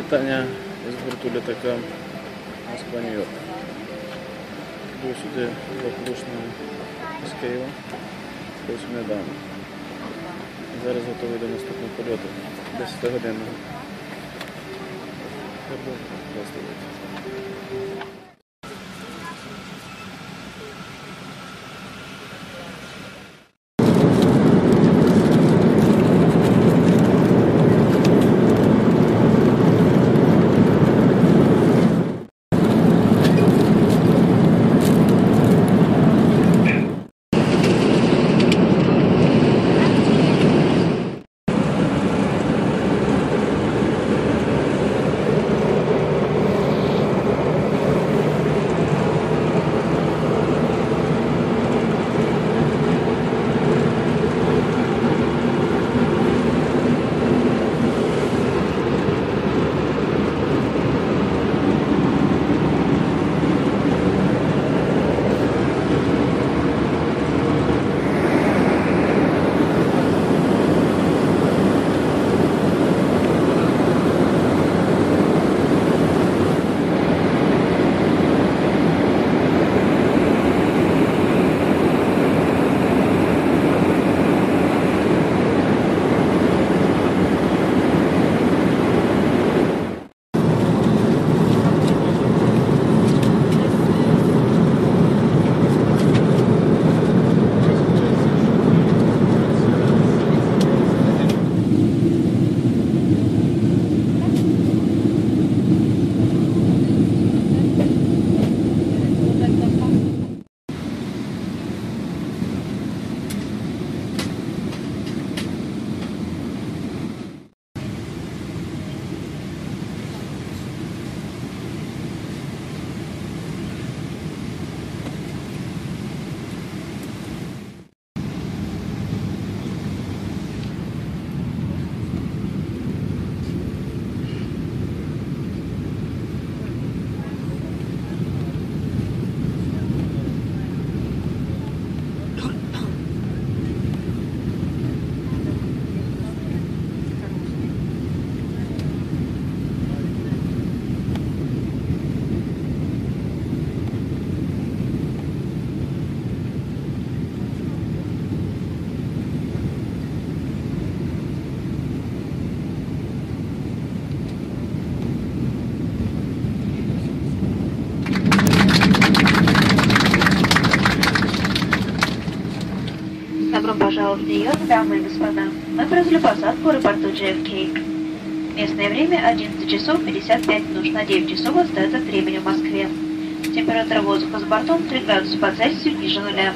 вітання з борту літака Москва-Нью-Йорк. Був сюди благополучно з Києва, зовсім недавно. Зараз готовий до наступного польоту, 10 годинного. Добро пожаловать в Нью-Йорк, дамы и господа. Мы произвели посадку в аэропорту JFK. Местное время 11 часов 55 минут. На 9 часов остается от времени в Москве. Температура воздуха за бортом 3 градуса по Цельсию ниже нуля.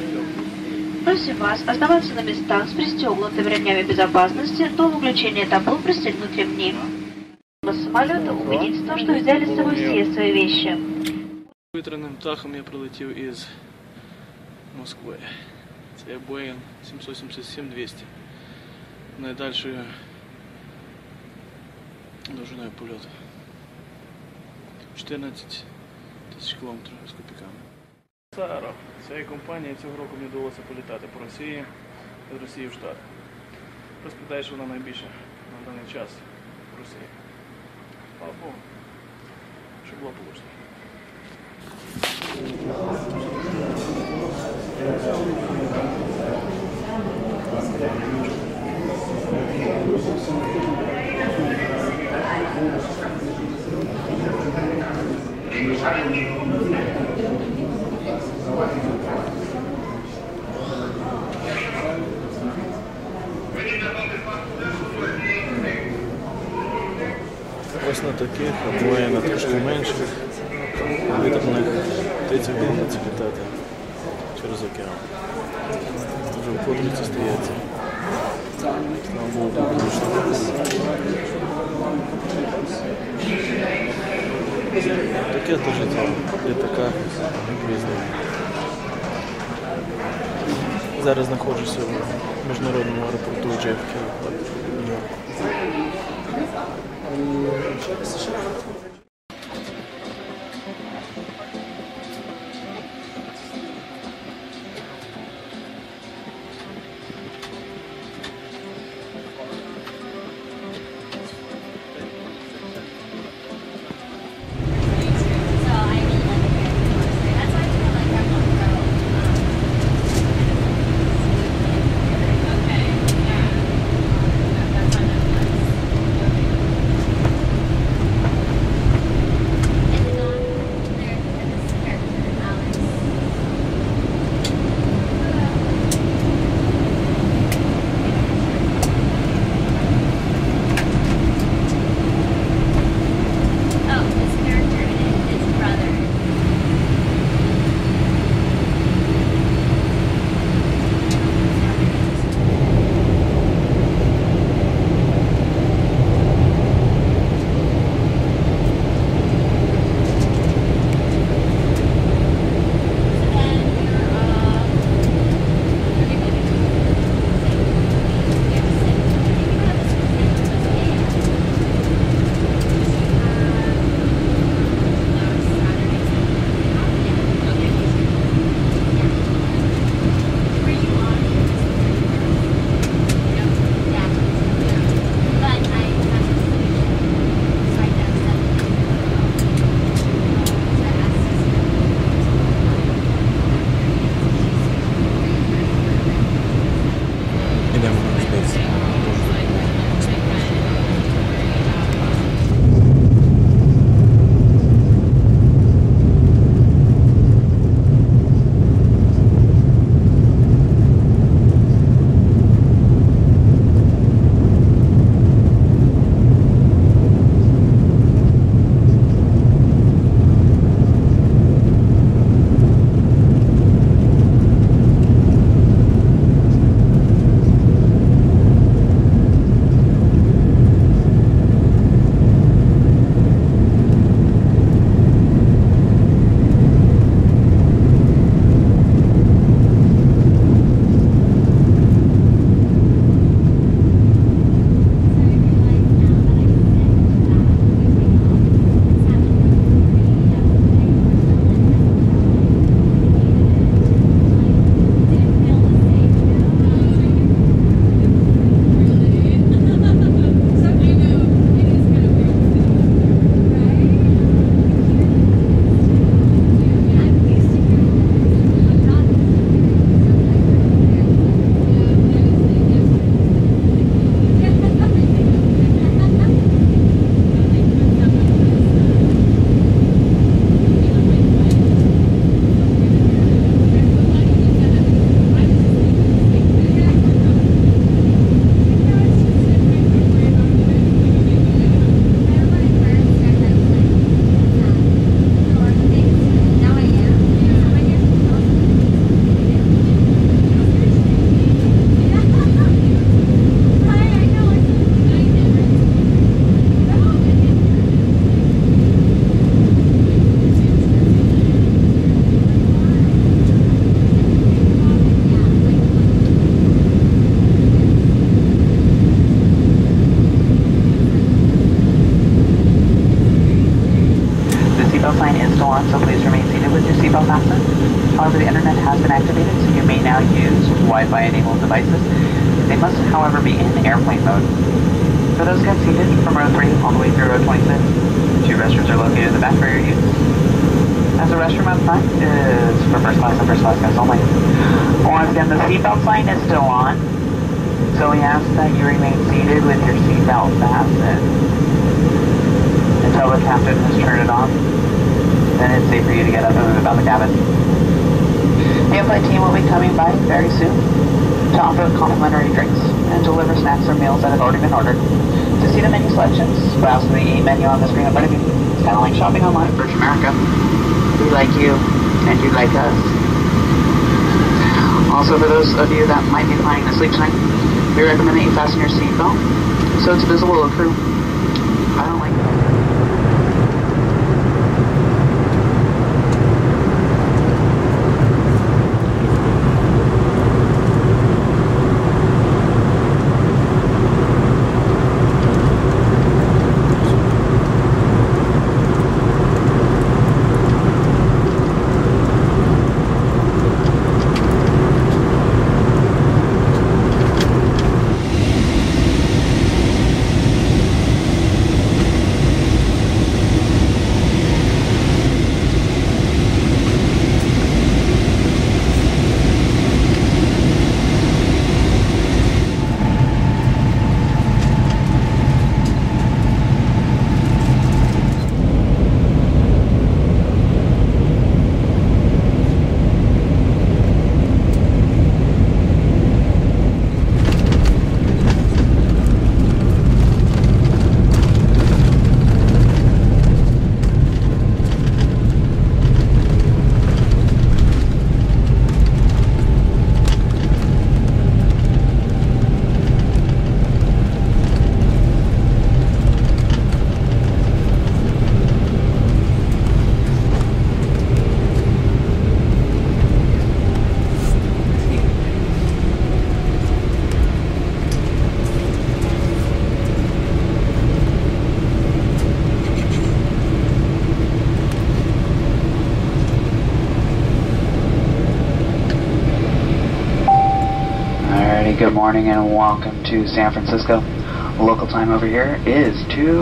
Просим вас оставаться на местах с пристегнутыми ремнями безопасности до выключения табло пристегнуть ремни. С самолета убедитесь в том, что взяли с собой все свои вещи. Повітряним птахом я прилетів із Москви. Це Boeing 777-200. Найдальшою довжиною польоту. 14 тисяч кілометрів з копійками. Саро. Цієї компанії цього року мені вдалося політати по Росії, з Росії в Штати. Розповідає, що вона найбільша на даний час в Росії. Слава Богу, що було получено. Ось на таких, або є на трошки менших, витребних птицях доводиться літати через океан. Вже вкотре це стається. Слава Богу, так вийшло. Таке то життя літака різне. Зараз знаходжуся в міжнародному аеропорту JFK в Нью-Йорку. not use Wi-Fi enabled devices. They must, however, be in airplane mode. For those guests seated from row 3 all the way through row 26, 2 restrooms are located in the back for your use. As the restroom up front is for first class and first class guests only. Once again, the seatbelt sign is still on, so we ask that you remain seated with your seatbelt fastened until the captain has turned it on. Then it's safe for you to get up and move about the cabin. The in-flight team will be coming by very soon to offer complimentary drinks and deliver snacks or meals that have already been ordered. To see the menu selections, browse the menu on the screen in front of you. It's kind of like shopping online at Virgin America. We like you, and you like us. Also, for those of you that might be planning to sleep tonight, we recommend that you fasten your seatbelt so it's visible to the crew. I don't like that. Good morning and welcome to San Francisco. Local time over here is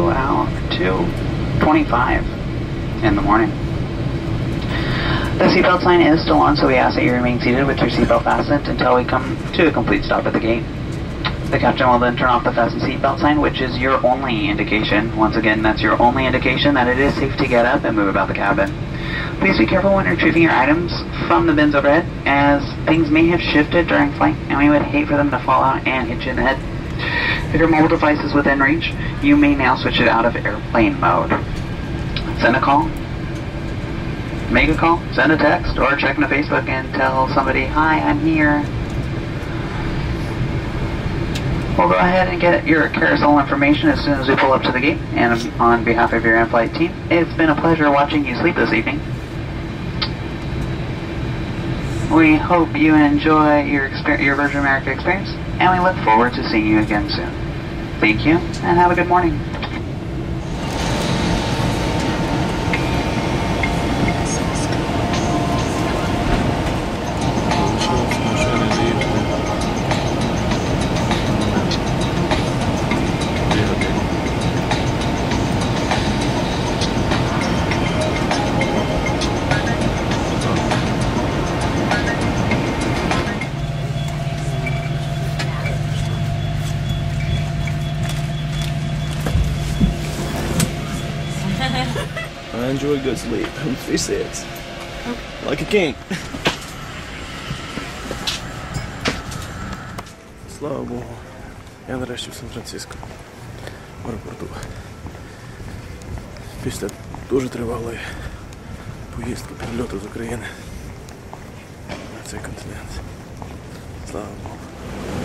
2:25 in the morning. The seatbelt sign is still on, so we ask that you remain seated with your seatbelt fastened until we come to a complete stop at the gate. The captain will then turn off the fasten seatbelt sign, which is your only indication. Once again, that's your only indication that it is safe to get up and move about the cabin. Please be careful when retrieving your items from the bins overhead, as things may have shifted during flight, and we would hate for them to fall out and hit you in the head. If your mobile device is within reach, you may now switch it out of airplane mode. Send a call, make a call, send a text, or check into Facebook and tell somebody, "Hi, I'm here." We'll go ahead and get your carousel information as soon as we pull up to the gate. And on behalf of your in-flight team, it's been a pleasure watching you sleep this evening. We hope you enjoy your Virgin America experience, and we look forward to seeing you again soon. Thank you, and have a good morning. I enjoy good sleep. Fish says. Like a king. Слава Богу. Я нарешті в Сан-Франциско. В аеропорту. Після дуже тривалої поїздки перельоту з України на цей континент. Слава Богу.